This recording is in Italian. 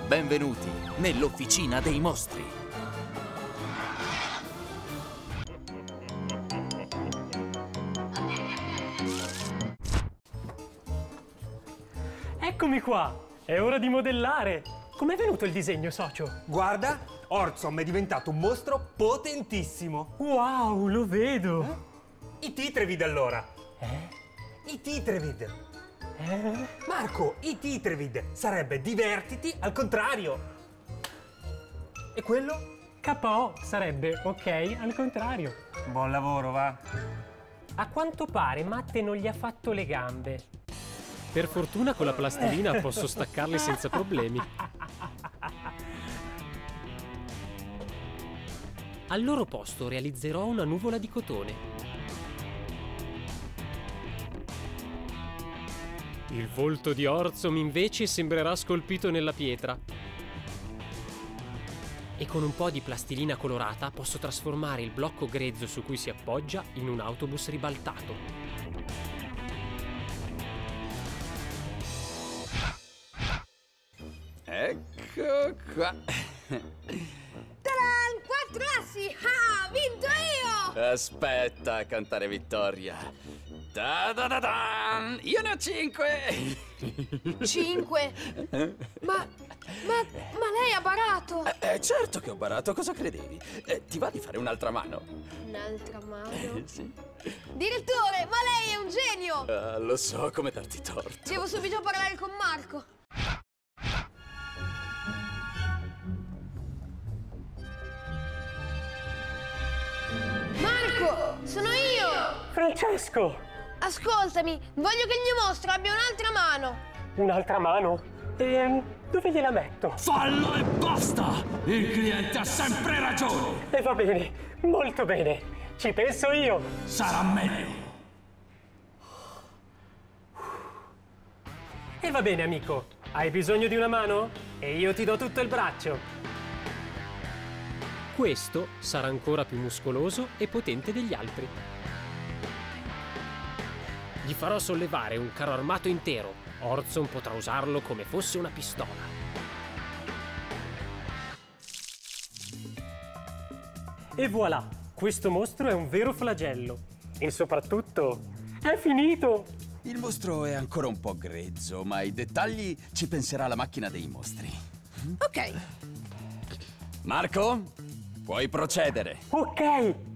Benvenuti nell'Officina dei Mostri. Eccomi qua! È ora di modellare! Com'è venuto il disegno, socio? Guarda, Orzom è diventato un mostro potentissimo. Wow, lo vedo! I Titrevid allora. I Titrevid. Marco, i Titrevid sarebbe divertiti al contrario. E quello? KO sarebbe ok al contrario. Buon lavoro, va. A quanto pare Matte non gli ha fatto le gambe. Per fortuna con la plastilina posso staccarli senza problemi. Al loro posto realizzerò una nuvola di cotone. Il volto di Orzom invece sembrerà scolpito nella pietra. E con un po' di plastilina colorata posso trasformare il blocco grezzo su cui si appoggia in un autobus ribaltato. Ecco qua. Taran! 4 assi! Ah, vinto io! Aspetta a cantare vittoria. Ta-da-da-dan! Io ne ho 5! 5? Ma lei ha barato! Certo che ho barato, cosa credevi? Ti va di fare un'altra mano? Un'altra mano? Sì. Direttore, ma lei è un genio! Lo so come darti torto. Devo subito parlare con Marco. Marco, sono io! Francesco! Ascoltami, voglio che il mio mostro abbia un'altra mano. Un'altra mano? Dove gliela metto? Fallo e basta! Il cliente ha sempre ragione! E va bene, molto bene. Ci penso io. Sarà meglio! E va bene, amico. Hai bisogno di una mano? E io ti do tutto il braccio. Questo sarà ancora più muscoloso e potente degli altri. Gli farò sollevare un carro armato intero. Orzom potrà usarlo come fosse una pistola. E voilà! Questo mostro è un vero flagello. E soprattutto è finito! Il mostro è ancora un po' grezzo, ma ai dettagli ci penserà la macchina dei mostri. Ok. Marco, puoi procedere. Ok!